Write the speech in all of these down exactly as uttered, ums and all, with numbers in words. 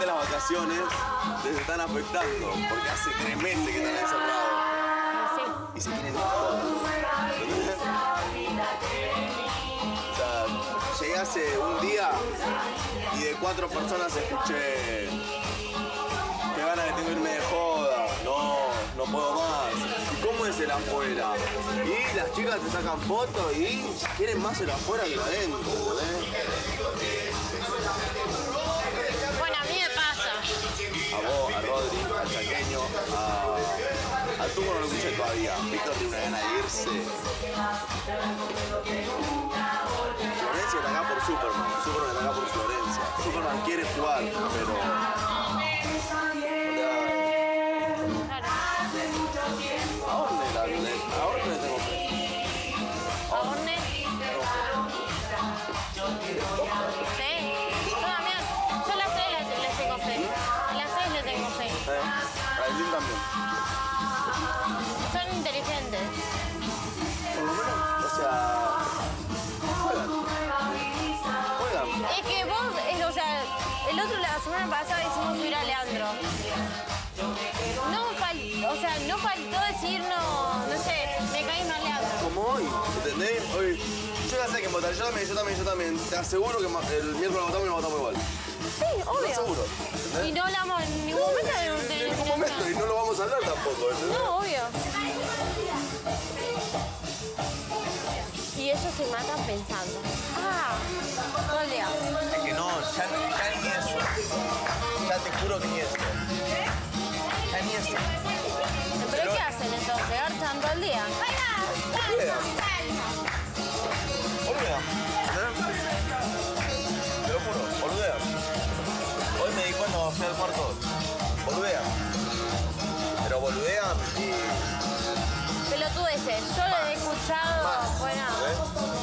Realmente las vacaciones les están afectando, porque hace tres meses que están encerrados. Sí. Y se quieren ir todos. O sea, llegué hace un día y de cuatro personas escuché qué ganas que tengo de irme de joda, no, no puedo más. ¿Y cómo es el afuera? Y las chicas te sacan fotos y quieren más el afuera que el adentro, ¿entendés? Bueno, a mí me pasa. A vos, a Rodri, al chaqueño, a... al Tuco no lo escuché todavía. Víctor tiene una gana de irse. Florencia está acá por Superman. Superman está acá por Florencia. Superman quiere jugar, pero... ¿A dónde la violencia? ¿A dónde le tengo fe? ¿A dónde? ¿Sí? Yo también. Yo a las tres les, les tengo fe. A las tres les tengo fe. ¿Eh? A Aileen también. Son inteligentes. Por lo menos, o sea... Juegan. Juegan. Es que vos, es, o sea, el otro, la semana pasada hicimos ir a Leandro. No faltó, o sea, no faltó decir, no, no sé, me caí mal Leandro. Como hoy, ¿entendés? Hoy, yo ya sé que votar, yo también, yo también, yo también. Te aseguro que el miércoles votamos y nos votamos igual. Sí, obvio. Te aseguro, Y ¿entendés? no hablamos en ningún momento de, de En ningún momento, y no lo vamos a hablar tampoco, ¿entendés? No, obvio. Y ellos se matan pensando. Ah, todo el día. Es que no, ya, ya ni eso. Ya te juro que ni eso. Ya ni eso. ¿Pero qué hacen entonces? ¿Garchan todo el día? Boludean. Boludean. Te lo juro, boludean. Hoy me di cuenta cuando fui al cuarto. Boludean. Pero boludean y... Pelotudeces. Yo lo he escuchado. Más. Bueno. ¿Ves?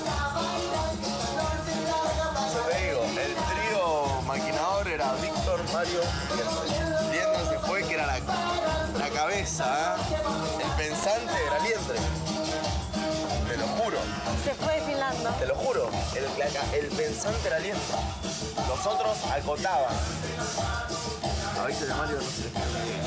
Yo te digo, el trío maquinador era Víctor, Mario y Liendre. Liendre se fue, que era la, la cabeza, ¿eh? El pensante era Liendre. Te lo juro. Se fue desfilando. Te lo juro, el, la- el pensante era Liendre. Los otros acotaban. A Víctor y a Mario no se les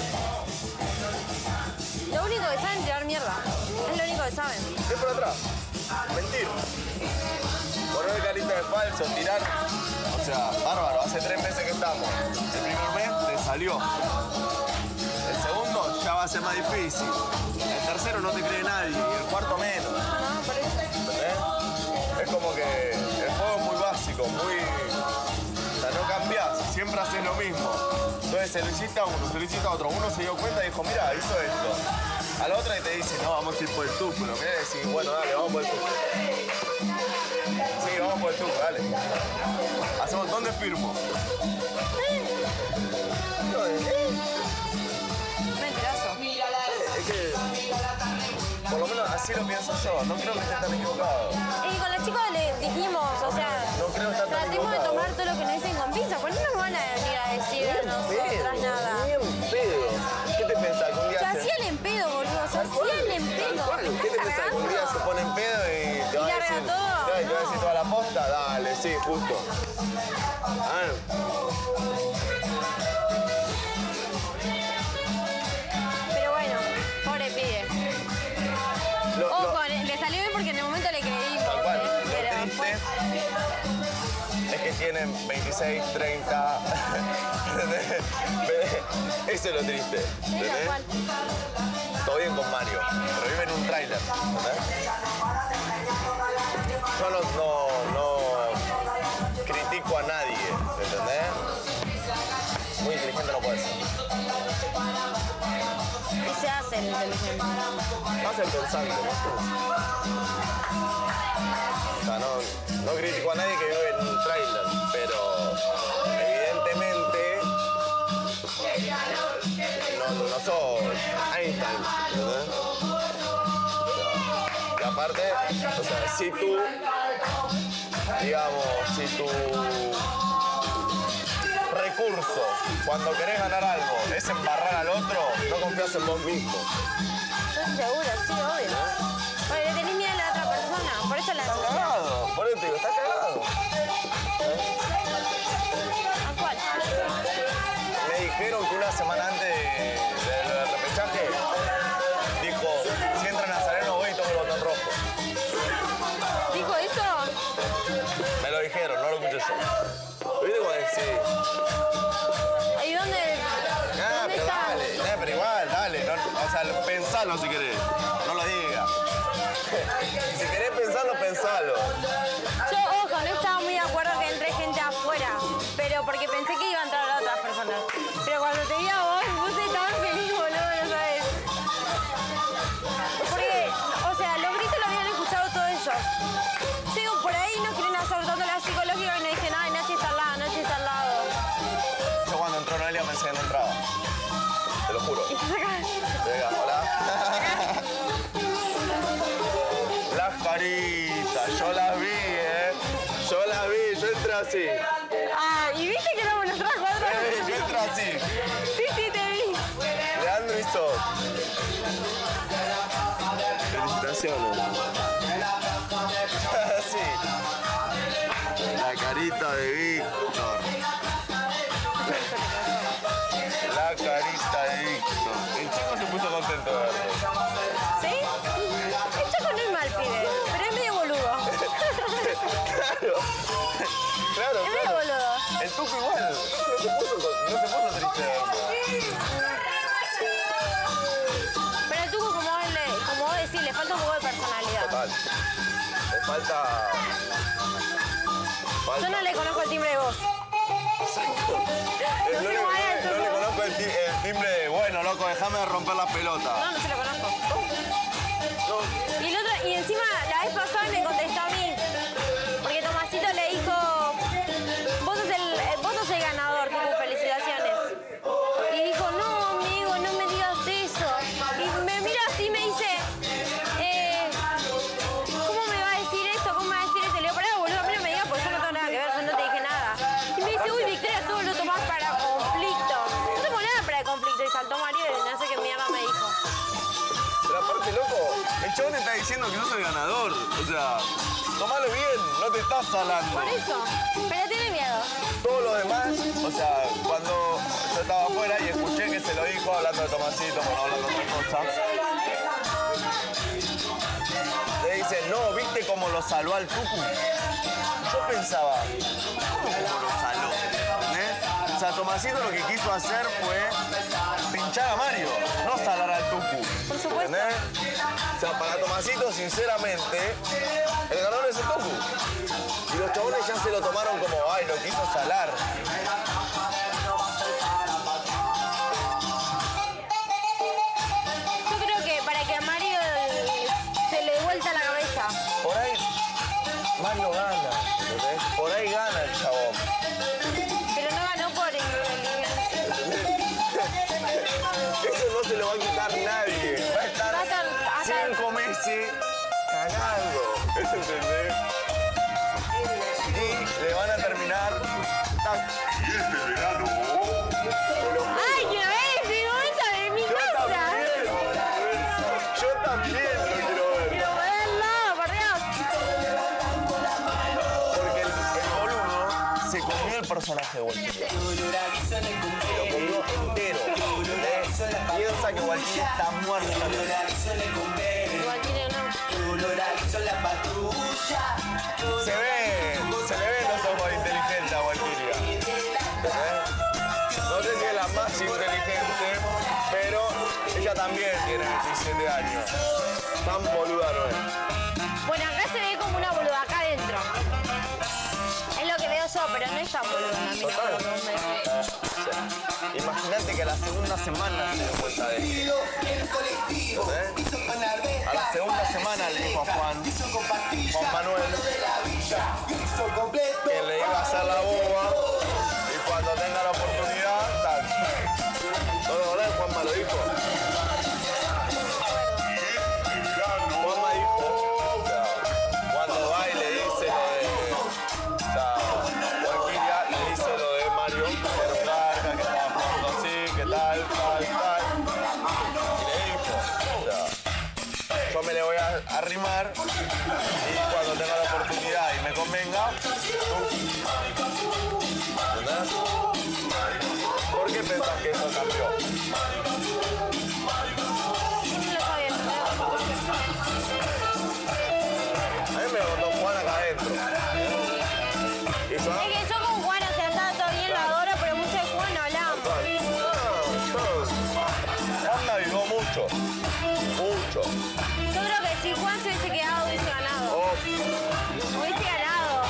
Lo único que saben es tirar mierda. Es lo único que saben. ¿Qué por atrás? Mentir. Poner carita de falso, tirar. O sea, bárbaro, hace tres meses que estamos. El primer mes te salió. El segundo ya va a ser más difícil. El tercero no te cree nadie. Y el cuarto menos. No, por eso. ¿Entendés? Es como que el juego es muy básico, muy... O sea, no cambiás, siempre haces lo mismo. Entonces se lo hiciste a uno, se lo hiciste a otro. Uno se dio cuenta y dijo, mira, hizo esto. A la otra y te dice, no, vamos a ir por el tubo. Lo mirá y decís, bueno, dale, vamos por el tubo. Sí, vamos por el tubo, dale. Hacemos, ¿dónde firmo? Mentiroso. Es que, por lo menos así lo pienso yo. No creo que esté tan equivocado. Y con los chicos le dijimos, o sea, No creo estar tan tratemos de equivocado. tomar todo lo que nos dicen con pinzas, porque no nos van a venir a decir a nosotras nada. Ni en pedo. ¿Qué te pensás? Que un día Se se- hacían en pedo, boludo, se hacían en pedo. ¿Cuál? ¿Me ¿Qué te estás pensás? Que un día se cargando? pone en pedo y te va a larga decir... todo? Te va te va a No. decir toda la posta. Dale, sí, justo. Ah, Pero bueno, pobre pibe. lo, lo- Ojo, le le salió bien porque en el momento le creímos, tal cual. ¿eh? Lo Pero triste después... es que tienen veintiséis, treinta... Eso es lo triste. Sí, tal ¿entendés? cual. Todo bien con Mario, pero vive en un tráiler. ¿entendés? Yo no, no, no critico a nadie, ¿entendés? Muy inteligente no puede ser. Y se hace el inteligente. Más el pensante, ¿no? O sea, no, no critico a nadie que vive en un tráiler, pero evidentemente no, no sos Einstein, ¿entendés? Y aparte, o sea, si tú, digamos, si tu recurso cuando querés ganar algo es embarrar al otro, no confías en vos mismo. Estoy segura, sí, obvio. Oye, le tenés miedo a la otra persona, por eso la Está cagado, por eso te digo, está cagado. ¿A cuál? dijeron que una semana antes de- de- del repechaje dijo, si entra Nazareno voy y tomo el botón rojo. ¿Dijo eso? Me lo dijeron, no lo escuché yo. ¿Viste cómo decís? ¿Y dónde, Ah, dónde pero está? dale, nah, pero igual, dale. No, o sea, pensalo si querés. No lo digas. Si querés pensarlo, pensalo. Yo, ojo, no estaba muy de acuerdo que entre gente afuera, pero porque pensé que iba a entrar otras personas. Pero cuando te vi a vos, me puse tan feliz, boludo, no sabes. Porque, o sea, los gritos lo habían escuchado todos ellos. Digo, por ahí no quieren hacer tanto la psicológica y no dicen, ay, Nachi está al lado, Nachi está al lado. Yo cuando entró Noelia pensé que no entraba. Te lo juro. Y estás acá. Venga, hola. Las caritas, yo las vi, ¿eh? Yo las vi, yo entré así. Ah, ¿y viste que éramos nosotras cuatro? Eh, yo entré así. Sí, sí, te vi. Leandro y Sol. Felicitaciones. Sí. La carita de Víctor. La carita de Víctor. El chico se puso contento de verlo. ¿Sí? El Chaco no es mal pibe, pero es medio boludo. Claro. Claro, Es medio claro. boludo. El Tuco igual. No se puso, no se puso triste de verlo. Pero el Tuco, como vos, le, como vos decís, le falta un poco de personalidad. Total. Le falta... falta. Yo no le conozco el timbre de voz. Exacto. No No, sé le, cómo es el no le Tuco. conozco el, ti- el timbre de, bueno, loco, déjame de romper la pelota. No, no se lo conozco. Y, el otro, y encima, la vez pasada me contestó a mí. Porque Tomasito le dijo, vos sos el, vos sos el ganador, Tucu, felicitaciones. Y dijo, no, amigo, no me digas eso. Y me mira así y me dice, eh, ¿cómo me va a decir eso? ¿Cómo me va a decir eso? Le digo, pará, boludo, a mí no me digas porque yo no tengo nada que ver, yo no te dije nada. Y me dice, uy, Victoria, todo lo tomás para conflicto. No tomo nada para conflicto. Y saltó Mario y no sé qué mierda me dijo. Pero aparte, loco, el chabón está diciendo que sos el ganador. O sea, tomalo bien, no te estás salando. Por eso, pero tiene miedo. Todo lo demás, o sea, cuando yo estaba afuera y escuché que se lo dijo hablando de Tomasito, bueno, hablando de otra cosa, le dice, no, ¿viste cómo lo salvó al Tucu? Yo pensaba, ¿cómo lo salvó? ¿Entendés? O sea, Tomasito lo que quiso hacer fue pinchar a Mario, no salar al Tucu. Por supuesto. ¿Entendés? O sea, para Tomasito, sinceramente, el ganador es el Tucu. Y los chabones ya se lo tomaron como, ay, lo quiso salar. Yo creo que para que a Mario se le dé vuelta la cabeza. Por ahí, Mario gana, ¿entendés? Por ahí gana el chabón. Pero no ganó por inteligencia. Eso no se lo va a quitar nadie. Va a estar Va a estar hasta- cinco meses cagando, ¿entendés? Y le van a terminar... tac, y este verano... te lo juro. ¡Ay, quiero ver ese momento de mi Yo casa! también, yo también lo quiero ver. ¡Quiero verlo, por Dios! Porque el, el boludo se comió el personaje de Walkiria. Se lo comió entero. ¿entendés? Piensa que Walkiria está muerto. Igual tiene una... Se ve, se le ven los ojos inteligentes a Walkiria. ¿entendés? No sé si es la más inteligente, pero ella también tiene veintisiete años. Tan boluda no es. Bueno, acá se ve como una boluda acá adentro. Es lo que veo yo, pero no es tan boluda la mina por lo que vos me decís. O sea, imagínate que a la segunda semana se dio cuenta de esto. ¿entendés? A la segunda semana le dijo a Juan, Juan Manuel, que le iba a hacer la boba y cuando tenga la oportunidad, tal. ¿No lo acordás? Juanma lo dijo. Juanma dijo, o sea, cuando va y le dice lo de, o sea, Walkiria le dice lo de Mario, que era un garca, que estaba jugando así, que tal, tal, tal. Y le dijo, o sea, yo me le voy a arrimar y cuando tenga la oportunidad y me convenga, tú. ¿Entendés? Porque qué pensás que eso cambió? No lo sabía, no lo A mí me contó Juan acá adentro. ¿Y yo? Es que yo con Juan, o sea, estaba todo bien, lo adoro, pero mucho de Juan no hablamos. Juan me ayudó mucho. Mucho. Yo creo que si Juan se hubiese quedado, hubiese ganado. Oh, Hubiese ganado.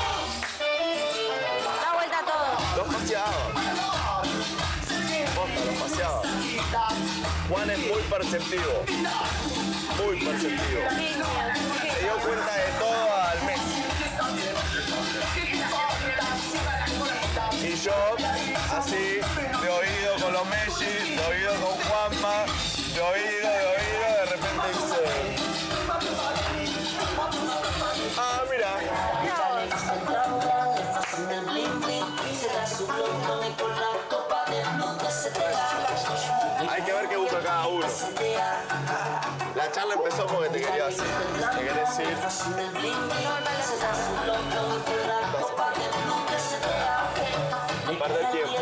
Da vuelta a todo. los paseaba. Posta, los paseaba. Juan es muy perceptivo. Muy perceptivo. Se dio cuenta de todo al mes. Y yo, así, de oído con los Messi, de oído con Juanma, de oído, de oído, de repente dice... Ah, mira. Hay que ver qué busca cada uno. La charla empezó porque te quería decir. Te quería decir. Parte del tiempo.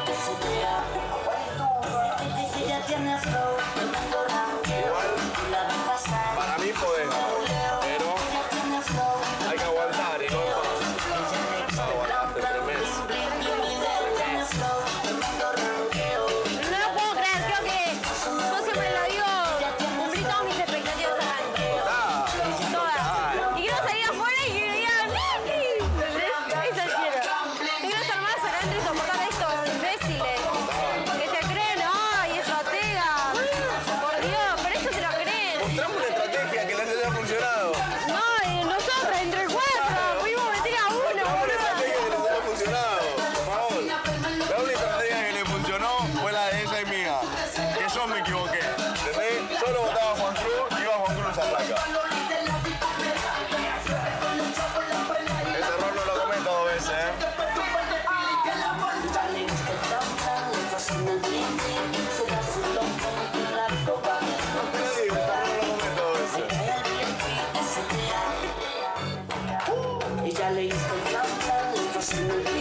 Igual, para mí podés, pero hay que aguantar y no es fácil. Aguantaste tres meses. No lo puedo creer, creo que yo siempre lo digo, cumplí todas mis expectativas acá. Ah, Todas. Y quiero salir afuera y que me digan, ¡Niki! Eso quiero. Yo quiero estar más acá adentro y soportar a estos imbéciles. Que se creen, ¡ay, estratega! Por Dios, pero ellos se lo creen. mostrame una estrategia que les haya funcionado. No, y nosotros entre cuatro, pudimos meter a uno, Mostrame una boludo. estrategia que les haya funcionado. Por favor. La única estrategia que le funcionó fue la de ella y mía. Que yo me equivoqué. ¿Entendés? Yo lo votaba a Juan Cruz y iba a Juan Cruz a placa. Ese error no lo cometo dos veces, ¿eh? Sí, ese error no lo cometo dos veces. Y ya le hice el plan, plan, estás en el